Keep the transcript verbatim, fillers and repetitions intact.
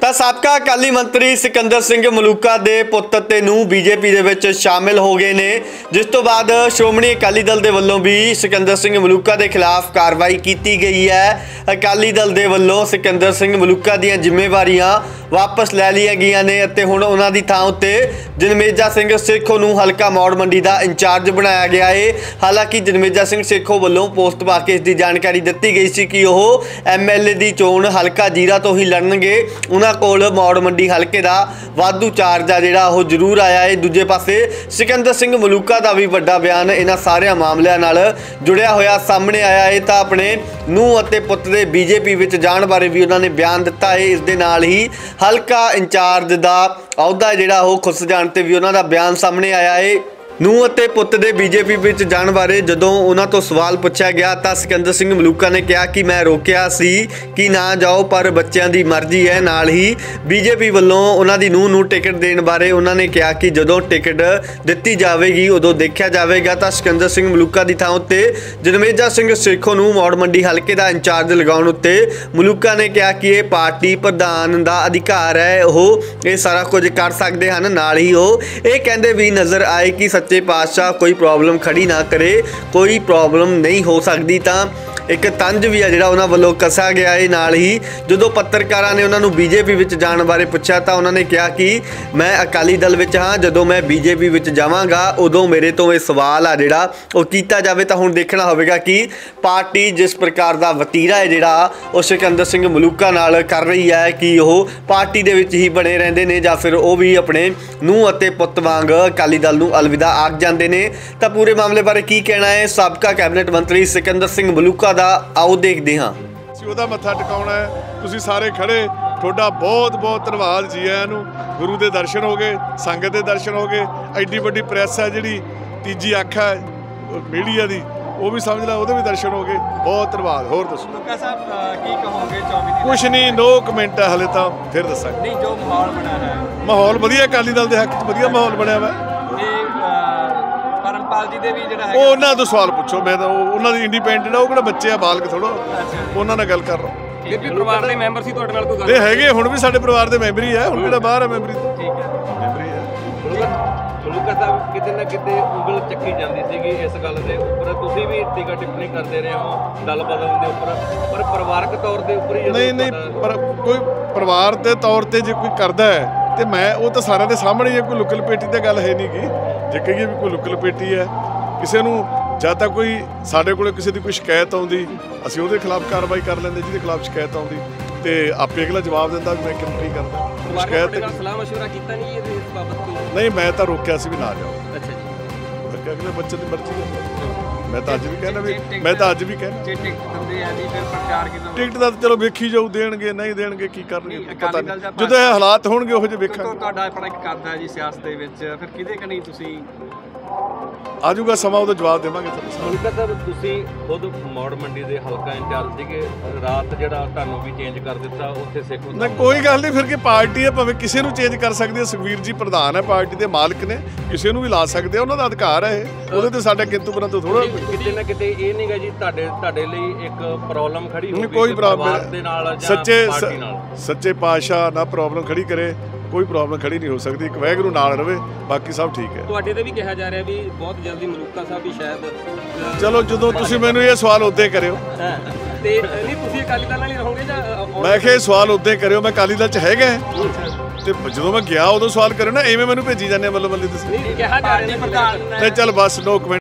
ਤਾਂ ਸਾਬਕਾ ਅਕਾਲੀ ਮੰਤਰੀ ਸਿਕੰਦਰ ਸਿੰਘ ਮਲੂਕਾ ਦੇ ਪੁੱਤ ਤੇ ਨੂੰ ਬੀਜੇਪੀ ਦੇ ਵਿੱਚ ਸ਼ਾਮਿਲ ਹੋ ਗਏ ਨੇ, ਜਿਸ ਤੋਂ ਬਾਅਦ ਸ਼੍ਰੋਮਣੀ ਅਕਾਲੀ ਦਲ ਦੇ ਵੱਲੋਂ ਵੀ ਸਿਕੰਦਰ ਸਿੰਘ ਮਲੂਕਾ ਦੇ ਖਿਲਾਫ ਕਾਰਵਾਈ ਕੀਤੀ ਗਈ ਹੈ। ਅਕਾਲੀ ਦਲ ਦੇ ਵੱਲੋਂ ਸਿਕੰਦਰ ਸਿੰਘ ਮਲੂਕਾ ਦੀਆਂ ਜ਼ਿੰਮੇਵਾਰੀਆਂ ਵਾਪਸ ਲੈ ਲਈਆਂ ਗਈਆਂ ਨੇ ਅਤੇ ਹੁਣ ਉਹਨਾਂ ਦੀ ਥਾਂ ਉੱਤੇ ਜਨਮੇਜਾ ਸਿੰਘ ਸੇਖੋਂ ਨੂੰ ਹਲਕਾ ਮੌੜ ਮੰਡੀ ਦਾ ਇੰਚਾਰਜ ਬਣਾਇਆ ਗਿਆ ਹੈ। ਹਾਲਾਂਕਿ ਜਨਮੇਜਾ ਸਿੰਘ ਸੇਖੋਂ ਵੱਲੋਂ ਪੋਸਟ ਪਾ ਕੇ ਇਸ ਦੀ ਜਾਣਕਾਰੀ ਦਿੱਤੀ ਗਈ ਸੀ ਕਿ ਉਹ ਐਮ ਐਲ ਏ ਦੀ ਚੋਣ ਹਲਕਾ ਜੀਰਾ ਤੋਂ ਹੀ ਲੜਨਗੇ। ਉਹਨਾਂ ਕੋਲ ਮੌੜ ਮੰਡੀ ਹਲਕੇ ਦਾ ਵਾਧੂ ਚਾਰਜ ਆ ਜਿਹੜਾ ਉਹ ਜ਼ਰੂਰ ਆਇਆ ਹੈ। ਦੂਜੇ ਪਾਸੇ ਸਿਕੰਦਰ ਸਿੰਘ ਮਲੂਕਾ ਦਾ ਵੀ ਵੱਡਾ ਬਿਆਨ ਇਹਨਾਂ ਸਾਰਿਆਂ ਮਾਮਲਿਆਂ ਨਾਲ ਜੁੜਿਆ ਹੋਇਆ ਸਾਹਮਣੇ ਆਇਆ ਹੈ। ਤਾਂ ਆਪਣੇ ਨੂੰਹ ਅਤੇ ਪੁੱਤ ਦੇ ਬੀਜੇਪੀ ਵਿੱਚ ਜਾਣ ਬਾਰੇ ਵੀ ਉਹਨਾਂ ਨੇ ਬਿਆਨ ਦਿੱਤਾ ਹੈ। ਇਸ ਦੇ ਨਾਲ ਹੀ ਹਲਕਾ ਇੰਚਾਰਜ ਦਾ ਅਹੁਦਾ ਜਿਹੜਾ ਉਹ ਖੁੱਸ ਜਾਣ ਤੇ ਵੀ ਉਹਨਾਂ ਦਾ ਬਿਆਨ ਸਾਹਮਣੇ ਆਇਆ ਹੈ। ਨੂੰਹ ਅਤੇ ਪੁੱਤ ਦੇ ਬੀਜੇਪੀ ਵਿੱਚ ਜਾਣ ਬਾਰੇ ਜਦੋਂ ਉਹਨਾਂ ਤੋਂ ਸਵਾਲ ਪੁੱਛਿਆ ਗਿਆ ਤਾਂ ਸਿਕੰਦਰ ਸਿੰਘ ਮਲੂਕਾ ਨੇ ਕਿਹਾ ਕਿ ਮੈਂ ਰੋਕਿਆ ਸੀ ਕਿ ਨਾ ਜਾਓ, ਪਰ ਬੱਚਿਆਂ ਦੀ ਮਰਜ਼ੀ ਹੈ। ਨਾਲ ਹੀ ਬੀਜੇਪੀ ਵੱਲੋਂ ਉਹਨਾਂ ਦੀ ਨੂੰਹ ਨੂੰ ਟਿਕਟ ਦੇਣ ਬਾਰੇ ਉਹਨਾਂ ਨੇ ਕਿਹਾ ਕਿ ਜਦੋਂ ਟਿਕਟ ਦਿੱਤੀ ਜਾਵੇਗੀ ਉਦੋਂ ਦੇਖਿਆ ਜਾਵੇਗਾ। ਤਾਂ ਸਿਕੰਦਰ ਸਿੰਘ ਮਲੂਕਾ ਦੀ ਥਾਂ ਉੱਤੇ ਜਨਮੇਜਾ ਸਿੰਘ ਸੇਖੋਂ ਨੂੰ ਮੌੜ ਮੰਡੀ ਹਲਕੇ ਦਾ ਇੰਚਾਰਜ ਲਗਾਉਣ ਉੱਤੇ ਮਲੂਕਾ ਨੇ ਕਿਹਾ ਕਿ ਇਹ ਪਾਰਟੀ ਪ੍ਰਧਾਨ ਦਾ ਅਧਿਕਾਰ ਹੈ, ਉਹ ਇਹ ਸਾਰਾ ਕੁਝ ਕਰ ਸਕਦੇ ਹਨ। ਨਾਲ ਹੀ ਉਹ ਇਹ ਕਹਿੰਦੇ ਵੀ ਨਜ਼ਰ ਆਏ ਕਿ ਸੱਚੇ ਪਾਤਸ਼ਾਹ ਕੋਈ ਪ੍ਰੋਬਲਮ ਖੜੀ ਨਾ ਕਰੇ, ਕੋਈ ਪ੍ਰੋਬਲਮ ਨਹੀਂ ਹੋ ਸਕਦੀ। ਤਾਂ ਇੱਕ ਤੰਜ ਵੀ ਆ ਜਿਹੜਾ ਉਹਨਾਂ ਵੱਲੋਂ ਕੱਸਿਆ ਗਿਆ ਹੈ। ਨਾਲ ਹੀ ਜਦੋਂ ਪੱਤਰਕਾਰਾਂ ਨੇ ਉਹਨਾਂ ਨੂੰ ਬੀਜੇਪੀ ਵਿੱਚ ਜਾਣ ਬਾਰੇ ਪੁੱਛਿਆ ਤਾਂ ਉਹਨਾਂ ਨੇ ਕਿਹਾ ਕਿ ਮੈਂ ਅਕਾਲੀ ਦਲ ਵਿੱਚ ਹਾਂ, ਜਦੋਂ ਮੈਂ ਬੀਜੇਪੀ ਵਿੱਚ ਜਾਵਾਂਗਾ ਉਦੋਂ ਮੇਰੇ ਤੋਂ ਇਹ ਸਵਾਲ ਆ ਜਿਹੜਾ ਉਹ ਕੀਤਾ ਜਾਵੇ। ਤਾਂ ਹੁਣ ਦੇਖਣਾ ਹੋਵੇਗਾ ਕਿ ਪਾਰਟੀ ਜਿਸ ਪ੍ਰਕਾਰ ਦਾ ਵਤੀਰਾ ਹੈ ਜਿਹੜਾ ਉਹ ਸਿਕੰਦਰ ਸਿੰਘ ਮਲੂਕਾ ਨਾਲ ਕਰ ਰਹੀ ਹੈ ਕਿ ਉਹ ਪਾਰਟੀ ਦੇ ਵਿੱਚ ਹੀ ਬਣੇ ਰਹਿੰਦੇ ਨੇ ਜਾਂ ਫਿਰ ਉਹ ਵੀ ਆਪਣੇ ਨੂੰਹ ਅਤੇ ਪੁੱਤ ਵਾਂਗ ਅਕਾਲੀ ਦਲ ਨੂੰ ਅਲਵਿਦਾ ਆਖ ਜਾਂਦੇ ਨੇ। ਤਾਂ ਪੂਰੇ ਮਾਮਲੇ ਬਾਰੇ ਕੀ ਕਹਿਣਾ ਹੈ ਸਾਬਕਾ ਕੈਬਨਿਟ ਮੰਤਰੀ ਸਿਕੰਦਰ ਸਿੰਘ ਮਲੂਕਾ ਦਾ, ਆਓ ਦੇਖਦੇ ਹਾਂ। ਅਸੀਂ ਉਹਦਾ ਮੱਥਾ ਟਿਕਾਉਣਾ ਹੈ। ਤੁਸੀਂ ਸਾਰੇ ਖੜੇ, ਤੁਹਾਡਾ ਬਹੁਤ ਬਹੁਤ ਧੰਨਵਾਦ ਜੀ ਆਇਆਂ ਨੂੰ। ਗੁਰੂ ਦੇ ਦਰਸ਼ਨ ਹੋ ਗਏ, ਸੰਗਤ ਦੇ ਦਰਸ਼ਨ ਹੋ ਗਏ। ਐਡੀ ਵੱਡੀ ਪ੍ਰੈਸ ਹੈ ਜਿਹੜੀ ਤੀਜੀ ਅੱਖ ਹੈ ਮੀਡੀਆ ਦੀ, ਉਹ ਵੀ ਸਮਝ ਲਾ, ਉਹਦੇ ਵੀ ਦਰਸ਼ਨ ਹੋ ਗਏ। ਬਹੁਤ ਧੰਨਵਾਦ। ਹੋਰ ਦੱਸੋ ਮਲੂਕਾ ਸਾਹਿਬ ਕੀ ਕਹੋਗੇ ਚੌਵੀ ਦੀ? ਕੁਛ ਨਹੀਂ, ਨੋ ਕਮੈਂਟ ਹੈ ਹਲੇ ਤਾਂ, ਫਿਰ ਦੱਸਾਂਗੇ। ਨਹੀਂ, ਜੋ ਮਾਹੌਲ ਬਣਿਆ ਹੈ ਮਾਹੌਲ ਵਧੀਆ, ਅਕਾਲੀ ਦਲ ਦੇ ਹੱਕ 'ਚ ਵਧੀਆ ਮਾਹੌਲ ਬਣਿਆ ਵਾ। ਪਰਮਪਾਲ ਜੀ ਦੇ ਵੀ ਜਿਹੜਾ ਉਹ ਉਹਨਾਂ ਤੋਂ ਸਵਾਲ ਪੁੱਛੋ, ਮੈਂ ਤਾਂ ਉਹਨਾਂ ਦੀ ਇੰਡੀਪੈਂਡੈਂਟ ਆ, ਉਹ ਕਿਹੜਾ ਬੱਚੇ ਆ, ਬਾਲਕ ਥੋੜ੍ਹਾ, ਉਹਨਾਂ ਨਾਲ ਗੱਲ ਕਰ ਰਹਾ। ਫਿਰ ਵੀ ਪਰਿਵਾਰ ਦੇ ਮੈਂਬਰ ਸੀ ਤੁਹਾਡੇ ਨਾਲ ਕੋਈ ਗੱਲ? ਇਹ ਹੈਗੇ, ਹੁਣ ਵੀ ਸਾਡੇ ਪਰਿਵਾਰ ਦੇ ਮੈਂਬਰ ਹੀ ਆ, ਹੁਣ ਕਿਹੜਾ ਬਾਹਰ ਆ ਮੈਂਬਰੀ ਤੋਂ। ਠੀਕ ਹੈ, ਮੈਂਬਰ ਹੀ ਆ। ਮਲੂਕਾ ਸਾਹਿਬ ਕਿਤੇ ਨਾ ਕਿਤੇ ਉਂਗਲ ਚੱਕੀ ਜਾਂਦੀ ਸੀਗੀ ਇਸ ਗੱਲ ਦੇ ਉੱਪਰ, ਤੁਸੀਂ ਵੀ ਟੀਕਾ ਟਿੱਪਣੀ ਕਰਦੇ ਰਹੇ ਹੋ ਗੱਲ ਬਦਲਣ ਦੇ ਉੱਪਰ, ਪਰ ਪਰਿਵਾਰਕ ਤੌਰ ਦੇ ਉੱਪਰ ਹੀ ਨਹੀਂ ਨਹੀਂ ਪਰ ਕੋਈ ਪਰਿਵਾਰ ਦੇ ਤੌਰ ਤੇ ਜੇ ਕੋਈ ਕਰਦਾ ਹੈ ਤੇ ਮੈਂ ਉਹ ਤਾਂ ਸਾਰਿਆਂ ਦੇ ਸਾਹਮਣੇ ਹੀ ਹੈ। ਕੋਈ ਲੁੱਕ ਲਪੇਟੀ ਦੀ ਗੱਲ ਹੈ ਨਹੀਂ ਗੀ। ਜੇ ਕਹੀਏ ਵੀ ਕੋਈ ਲੁੱਕ ਲਪੇਟੀ ਹੈ ਕਿਸੇ ਨੂੰ, ਜਦ ਤੱਕ ਕੋਈ ਸਾਡੇ ਕੋਲ ਕਿਸੇ ਦੀ ਕੋਈ ਸ਼ਿਕਾਇਤ ਆਉਂਦੀ ਅਸੀਂ ਉਹਦੇ ਖਿਲਾਫ ਕਾਰਵਾਈ ਕਰ ਲੈਂਦੇ, ਜਿਹਦੇ ਖਿਲਾਫ ਸ਼ਿਕਾਇਤ ਆਉਂਦੀ ਤੇ ਆਪੇ ਅਗਲਾ ਜਵਾਬ ਦਿੰਦਾ ਵੀ ਮੈਂ ਕਿਉਂ ਕੀ ਕਰਦਾ। ਸ਼ਿਕਾਇਤ ਸਲਾਹ ਮਸ਼ਵਰਾ ਕੀਤਾ ਨਹੀਂ ਇਹਦੇ ਬਾਬਤ ਕੋਈ? ਨਹੀਂ, ਮੈਂ ਤਾਂ ਰੋਕਿਆ ਸੀ ਵੀ ਨਾ ਜਾਓ। ਅੱਛਾ ਜੀ, ਅਗਲੇ ਬੱਚੇ ਦੀ ਮਰਜ਼ੀ ਹੈ। ਮੈਂ ਤਾਂ ਅੱਜ ਵੀ ਕਹਿਣਾ ਵੀ ਮੈਂ ਤਾਂ ਅੱਜ ਵੀ ਕਹਿਣਾ ਜੇ ਟਿਕਟ ਦਿੰਦੇ ਆ ਜੀ ਫਿਰ ਪ੍ਰਚਾਰ ਕਿਦਾਂ? ਟਿਕਟ ਦਾ ਚਲੋ ਵੇਖੀ ਜਾਊ, ਦੇਣਗੇ ਨਹੀਂ ਦੇਣਗੇ ਕੀ ਕਰਨਗੇ ਪਤਾ ਨਹੀਂ, ਜਦੋਂ ਇਹ ਹਾਲਾਤ ਹੋਣਗੇ ਉਹੋ ਜਿਹੇ ਵੇਖਾਂਗੇ। ਤੁਹਾਡਾ ਆਪਣਾ ਇੱਕ ਕੱਦ ਹੈ ਜੀ ਸਿਆਸਤ ਦੇ ਵਿੱਚ, ਫਿਰ ਕਿਹਦੇ ਕਨੀ ਤੁਸੀਂ ਆਜੂਗਾ ਸਮਾਂ, ਉਹਦਾ ਜਵਾਬ ਦੇਵਾਂਗੇ ਤੁਹਾਨੂੰ। ਮਲੂਕਾ ਸਾਹਿਬ ਤੁਸੀਂ ਖੁਦ ਮੌੜ ਮੰਡੀ ਦੇ ਹਲਕਾ ਇੰਚਾਰਜ ਸੀਗੇ, ਰਾਤ ਜਿਹੜਾ ਤੁਹਾਨੂੰ ਵੀ ਚੇਂਜ ਕਰ ਦਿੱਤਾ ਉੱਥੇ ਸਿੱਖ ਨਾ ਕੋਈ ਗੱਲ ਨਹੀਂ, ਫਿਰ ਕੀ ਪਾਰਟੀ ਹੈ, ਭਾਵੇਂ ਕਿਸੇ ਨੂੰ ਚੇਂਜ ਕਰ ਸਕਦੀ ਹੈ। ਸੁਖਬੀਰ ਜੀ ਪ੍ਰਧਾਨ ਹੈ, ਪਾਰਟੀ ਦੇ ਮਾਲਕ ਨੇ, ਕਿਸੇ ਨੂੰ ਵੀ ਲਾ ਸਕਦੇ ਆ, ਉਹਨਾਂ ਦਾ ਅਧਿਕਾਰ ਹੈ ਇਹ, ਉਹਦੇ ਤੇ ਸਾਡਾ ਕਿੰਤੂ ਪਰੰਤੂ ਥੋੜਾ। ਕਿਤੇ ਨਾ ਕਿਤੇ ਇਹ ਨਹੀਂਗਾ ਜੀ ਤੁਹਾਡੇ ਤੁਹਾਡੇ ਲਈ ਇੱਕ ਪ੍ਰੋਬਲਮ ਖੜੀ ਹੋ ਗਈ ਕੋਈ ਪ੍ਰੋਬਲਮ ਦੇ ਨਾਲ ਜਾਂ ਸੱਚੇ ਪਾਰਟੀ ਨਾਲ? ਸੱਚੇ ਪਾਤਸ਼ਾਹ ਨਾ ਪ੍ਰੋਬਲਮ ਖੜੀ ਕਰੇ, ਕੋਈ ਪ੍ਰੋਬਲਮ ਖੜੀ ਨਹੀਂ ਹੋ ਸਕਦੀ। ਇੱਕ ਵਾਹਿਗੁਰੂ ਨਾਲ ਰਵੇ, ਬਾਕੀ ਸਭ ਠੀਕ ਹੈ। ਤੁਹਾਡੇ ਤੇ ਵੀ ਕਿਹਾ ਜਾ ਰਿਹਾ ਵੀ ਬਹੁਤ ਜਲਦੀ ਮਲੂਕਾ ਸਾਹਿਬ ਵੀ ਸ਼ਾਇਦ, ਚਲੋ ਜਦੋਂ ਤੁਸੀਂ ਮੈਨੂੰ ਇਹ ਸਵਾਲ ਉਦੋਂ ਕਰਿਓ ਤੇ ਨਹੀਂ ਤੁਸੀਂ ਅਕਾਲੀ ਦਲ ਨਾਲ ਹੀ ਰਹੋਗੇ ਜਾਂ? ਮੈਂ ਕਿਹਾ ਇਹ ਸਵਾਲ ਉਦੋਂ ਕਰਿਓ, ਮੈਂ ਅਕਾਲੀ ਦਲ 'ਚ ਹੈਗਾ ਤੇ ਜਦੋਂ ਮੈਂ ਗਿਆ ਉਦੋਂ ਸਵਾਲ ਕਰਿਓ ਨਾ, ਐਵੇਂ ਮੈਨੂੰ ਭੇਜੀ ਜਾਂਦੇ ਬੱਲੋ ਬੱਲੀ ਤੁਸੀਂ। ਨਹੀਂ ਕਿਹਾ ਜਾ ਰਿਹਾ ਪ੍ਰਧਾਨ ਨਹੀਂ ਚੱਲ ਬਸ, ਨੋ ਕਮੈਂਟ।